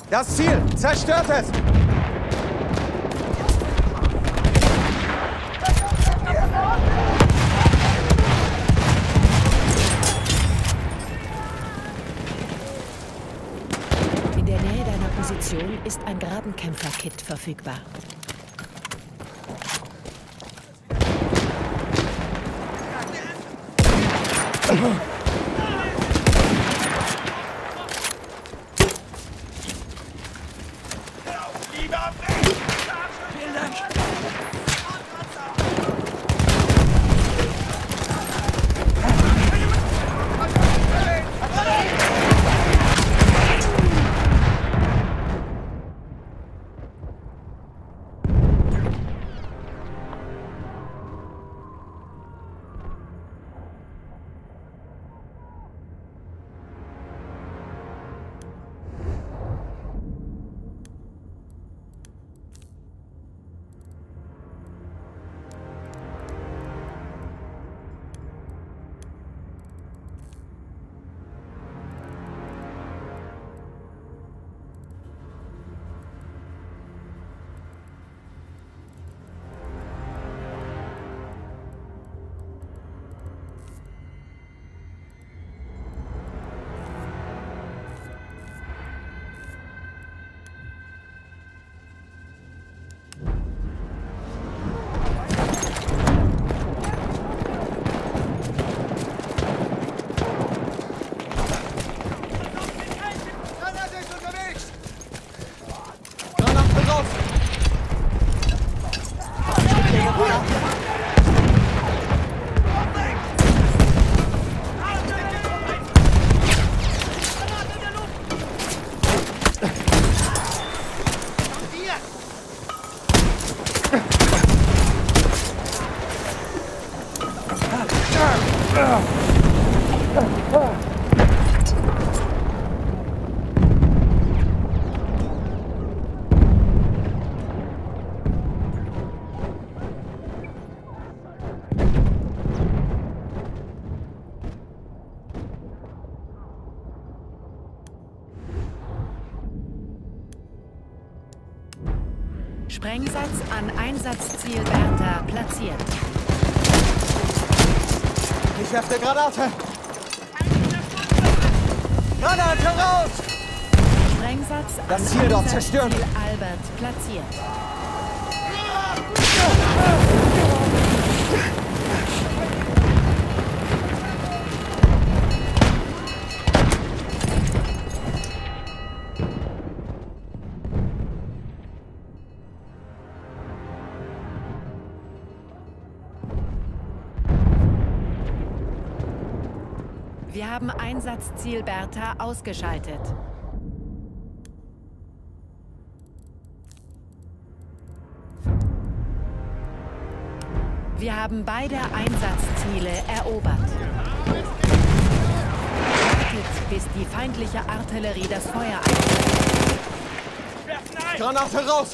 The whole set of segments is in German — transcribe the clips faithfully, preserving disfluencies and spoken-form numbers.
Das Ziel! Zerstört es! In der Nähe deiner Position ist ein Grabenkämpfer-Kit verfügbar. Sprengsatz an Einsatzziel Bertha platziert. Ich werfe der Granate! Granate raus! Sprengsatz an Das Ziel dort zerstören! Einsatzziel Albert platziert. Wir haben Einsatzziel Bertha ausgeschaltet. Wir haben beide Einsatzziele erobert. Wartet, bis die feindliche Artillerie das Feuer einstellt. Granate raus!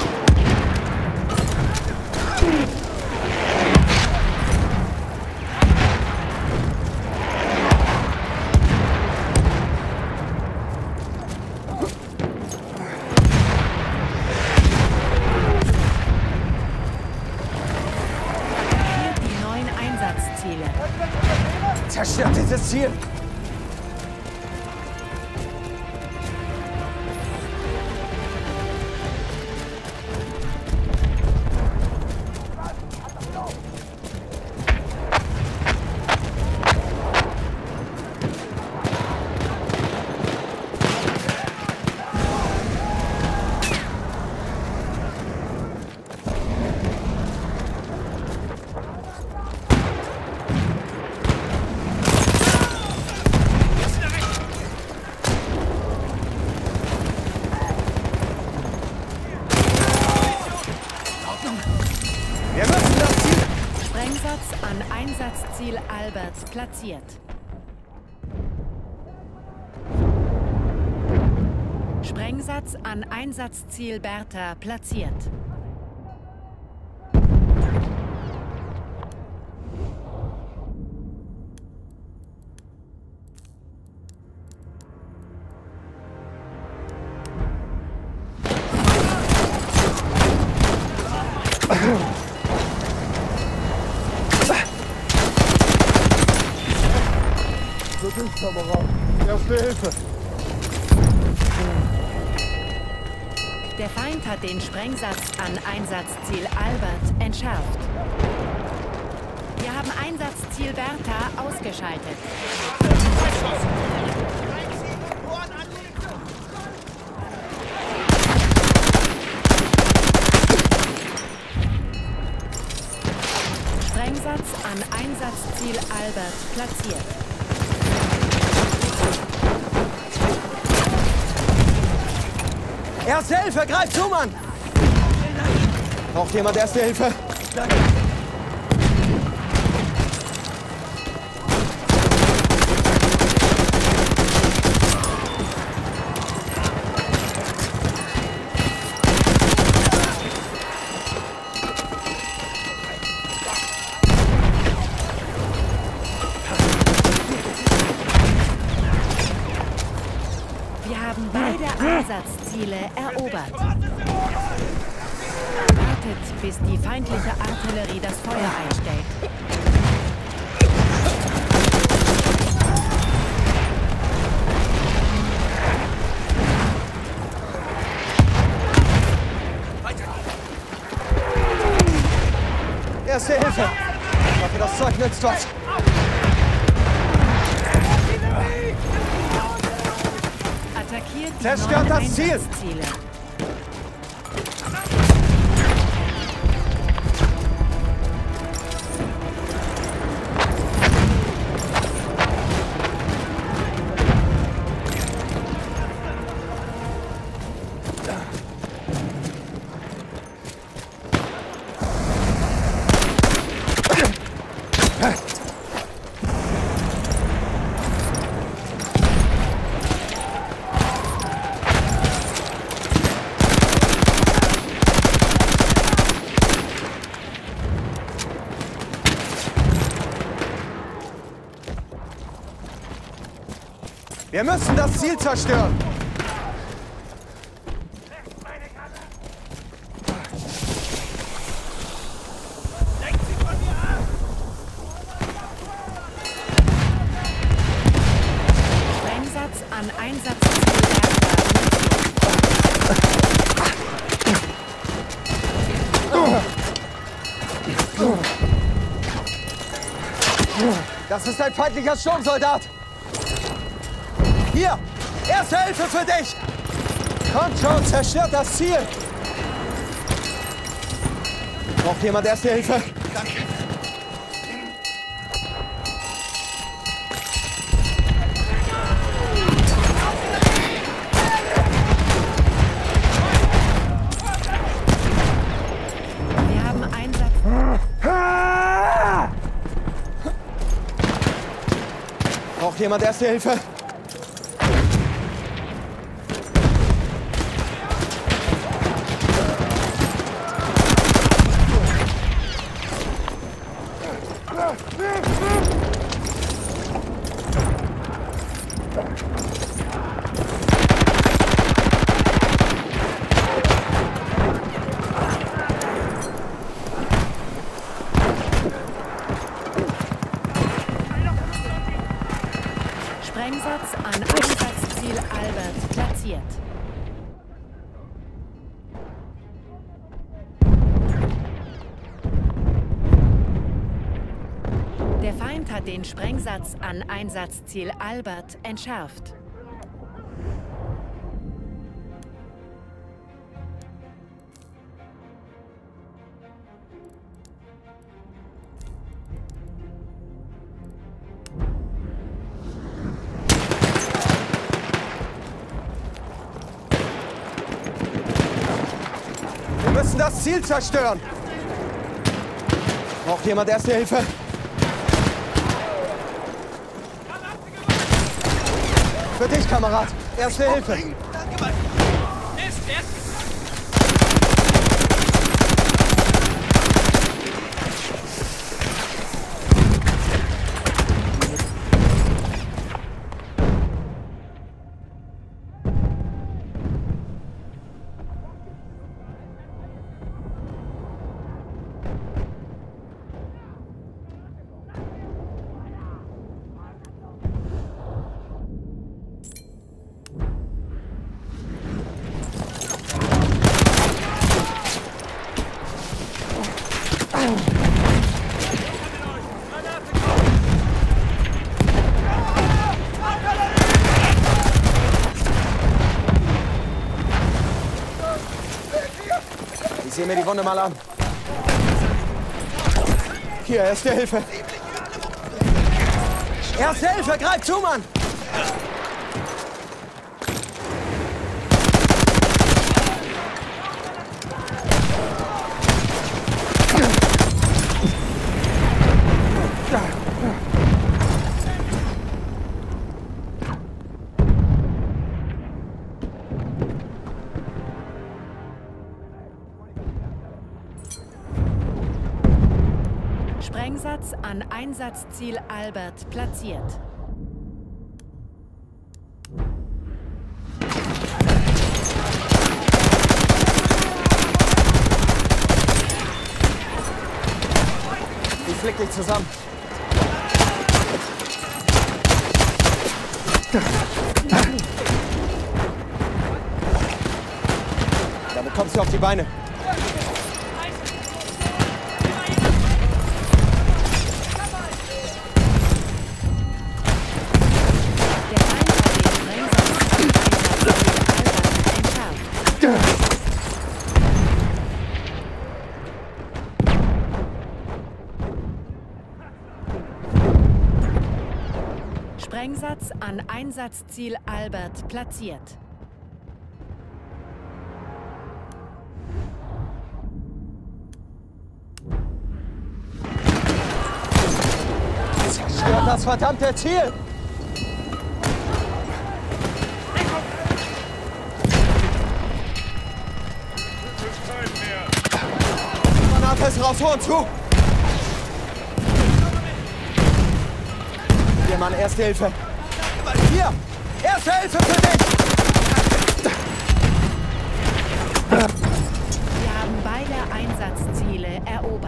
Zerstört dieses Ziel! Einsatzziel Albert platziert. Sprengsatz an Einsatzziel Bertha platziert. ich, Kamerad. Erste Hilfe. Der Feind hat den Sprengsatz an Einsatzziel Albert entschärft. Wir haben Einsatzziel Bertha ausgeschaltet. Sprengsatz an Einsatzziel Albert platziert. Erste Hilfe, greif zu, Mann! Braucht jemand Erste Hilfe? Danke. Wir haben beide Einsatzziele erobert. Wartet, bis die feindliche Artillerie das Feuer einstellt. Erste Hilfe! Ich hoffe, das Zeug nützt was. Attackiert die Zerstört neuen das Ziel! Einsatzziele. Wir müssen das Ziel zerstören! Sprengsatz an Einsatzziel Bertha. Das ist ein feindlicher Sturmsoldat! Hier! Erste Hilfe für dich! Kommt schon, zerstört das Ziel! Braucht jemand Erste Hilfe? Danke. Wir haben Einsatz. Braucht jemand Erste Hilfe? Sprengsatz an Einsatzziel Albert platziert. Der Feind hat den Sprengsatz an Einsatzziel Albert entschärft. Wir müssen das Ziel zerstören! Braucht jemand Erste Hilfe? Für dich, Kamerad! Erste Hilfe! sehe mir die Wunde mal an. Hier, Erste Hilfe. Erste Hilfe, greif zu, Mann! Sprengsatz an Einsatzziel Albert platziert. Ich flick dich zusammen. Damit kommst du auf die Beine. Sprengsatz an Einsatzziel Albert platziert. Zerstört das verdammte Ziel! Granate ist raus, Horn zu! Hier, Mann, Erste Hilfe. Hier! Erste Hilfe für dich! Wir haben beide Einsatzziele erobert.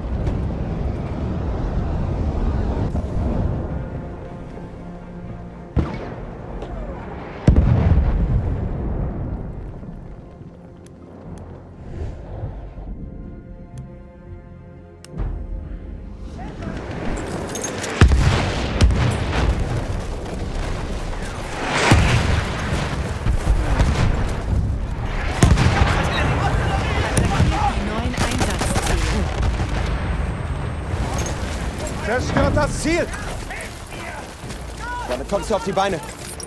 Zerstört das Ziel! Damit kommst du auf die Beine.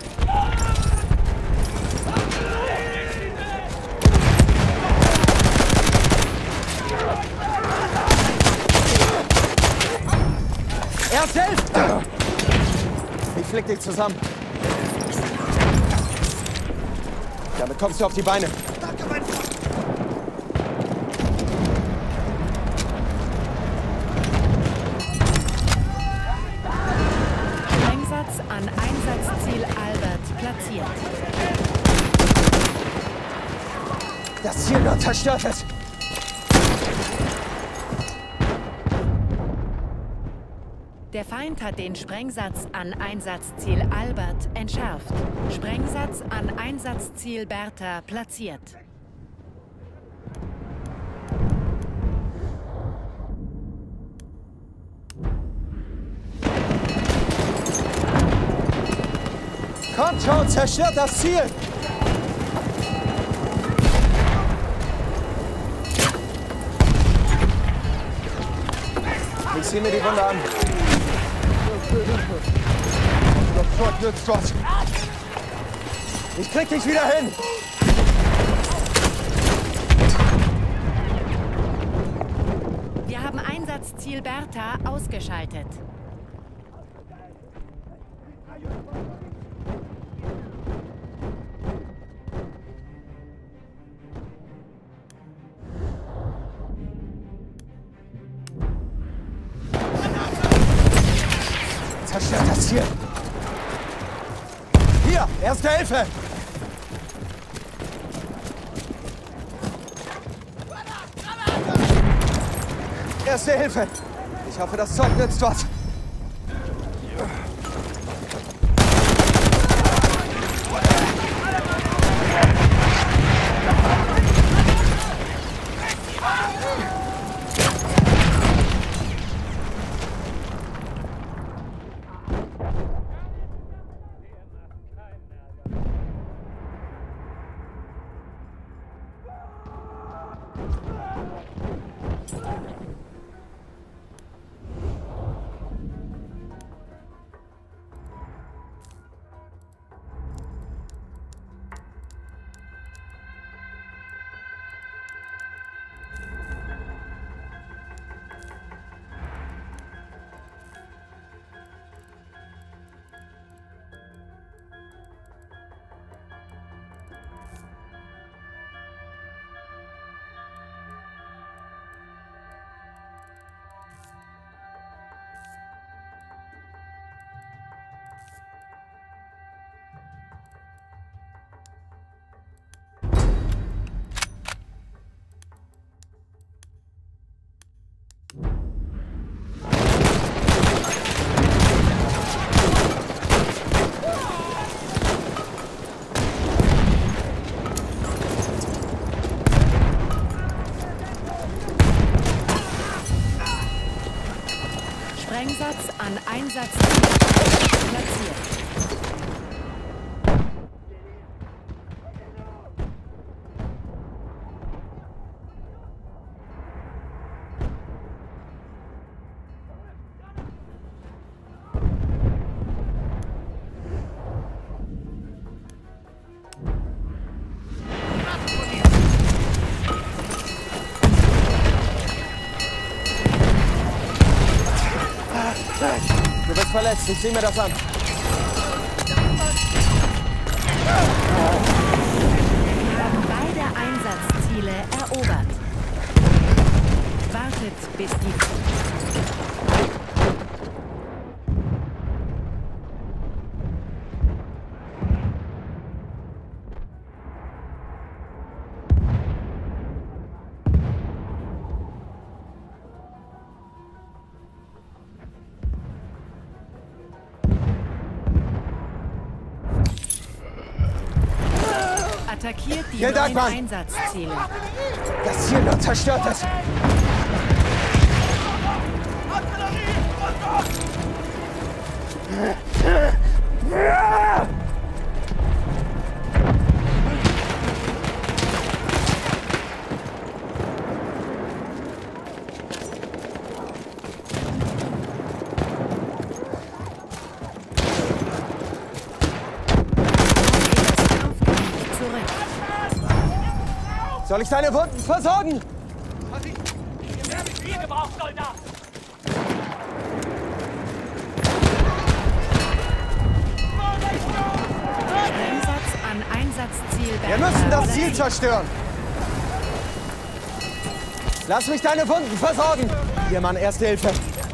Erste Hilfe! Ich flick dich zusammen. Damit kommst du auf die Beine. An Einsatzziel Albert platziert. Das Ziel wird zerstört. Der Feind hat den Sprengsatz an Einsatzziel Albert entschärft. Sprengsatz an Einsatzziel Bertha platziert. Kommt schon, zerstört das Ziel! Ich sehe mir die Wunde an. Das Zeug nützt was. Ich krieg dich wieder hin! Wir haben Einsatzziel Bertha ausgeschaltet. Zerstört das Ziel! Hier, Erste Hilfe! Erste Hilfe! Ich hoffe, das Zeug nützt was. Sprengsatz an Einsatzziel platziert. Du bist verletzt, ich sehe mir das an. Wir haben beide Einsatzziele erobert. Wartet, bis die... Attackiert die Vielen Dank, neuen Mann. Einsatzziele. Das Ziel wird zerstört. Ist. Soll ich deine Wunden versorgen? Wir werden viel gebraucht, Soldat! Einsatz an Einsatzziel. Wir müssen das Ziel zerstören. Lass mich deine Wunden versorgen. Hier, Mann, Erste Hilfe.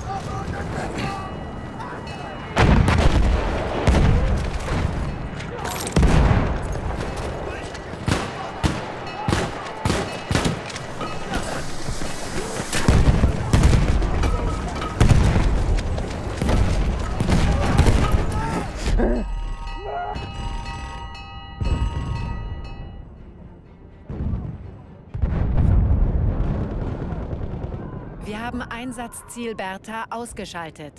Wir haben Einsatzziel Bertha ausgeschaltet.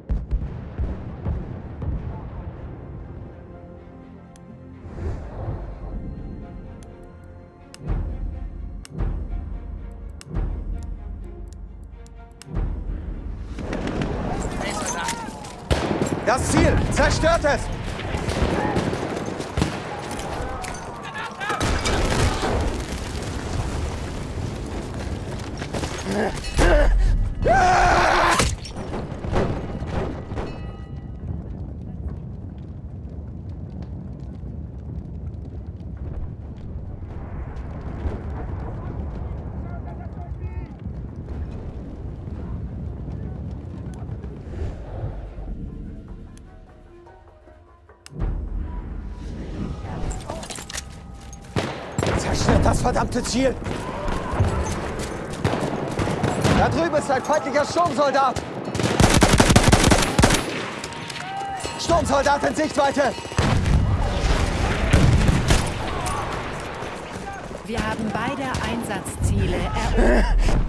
Das Ziel, zerstört es! Zerstört das verdammte Ziel! Da drüben ist ein feindlicher Sturmsoldat! Sturmsoldat in Sichtweite! Wir haben beide Einsatzziele erobert.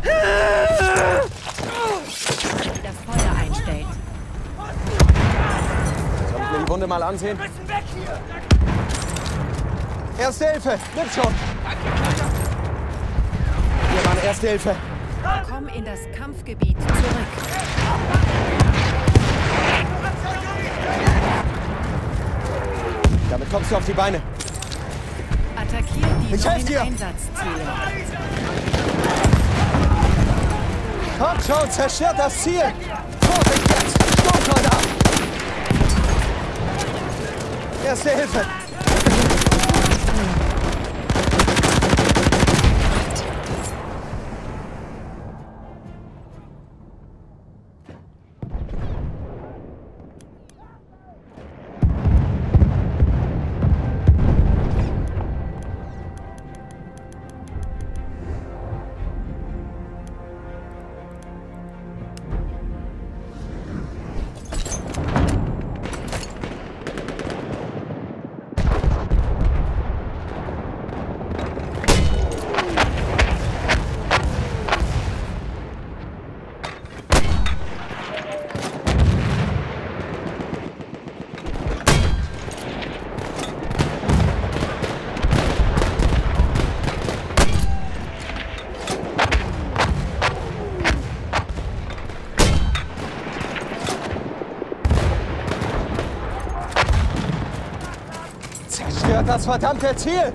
Das Feuer einstellt. Soll ich mir die Wunde mal ansehen? Wir müssen weg hier! Erste Hilfe! Nimm schon! Hier, Mann, Erste Hilfe! Komm in das Kampfgebiet zurück. Damit kommst du auf die Beine. Attackiert die Ich helf neuen dir. Einsatzziele. Komm schon, zerstört das Ziel! Vorsicht jetzt! Sturmsoldat! Erste Hilfe! Zerstört das verdammte Ziel!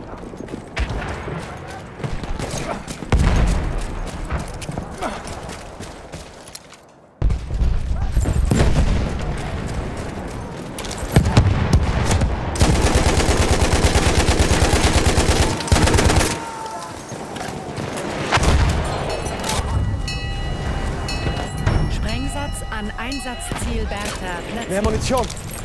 Sprengsatz an Einsatzziel Bertha platziert. Mehr Munition!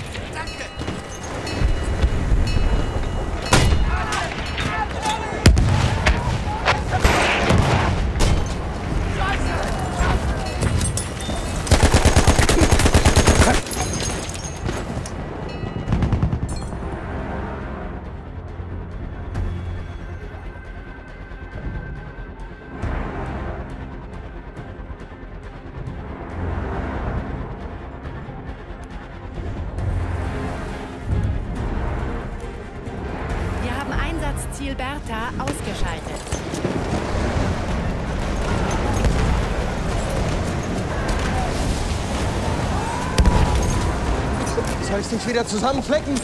Ziel Bertha ausgeschaltet. Soll ich dich wieder zusammenflecken?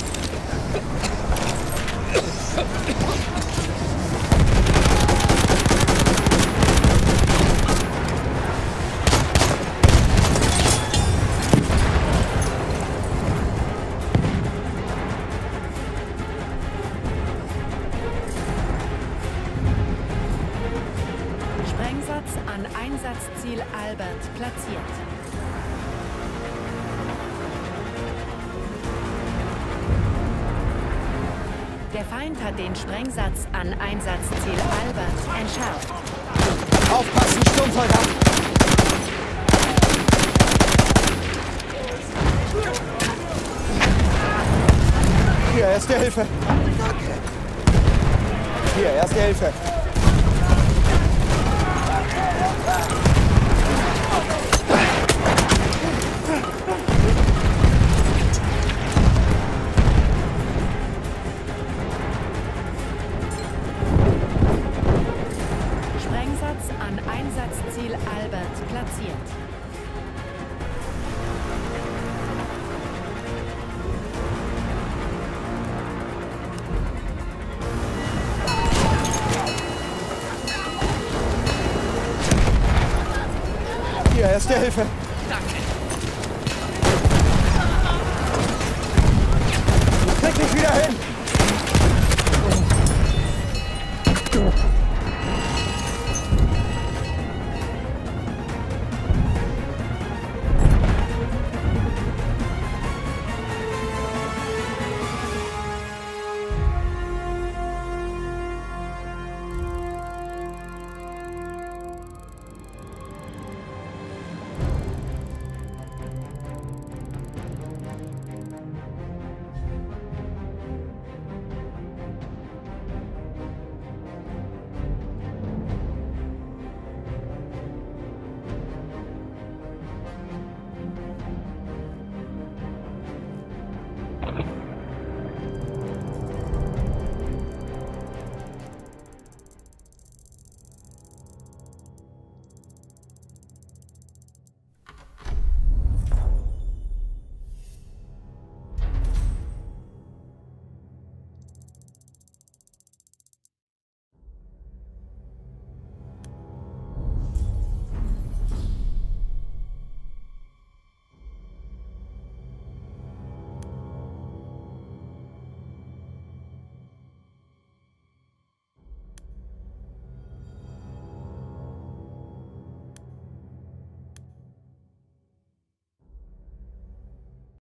Sprengsatz an Einsatzziel Albert platziert. Der Feind hat den Sprengsatz an Einsatzziel Albert entschärft. Aufpassen, Sturmsoldat! Hier, erste Hilfe! Hier, erste Hilfe! Sprengsatz an Einsatzziel Albert platziert. Hier, erste Hilfe!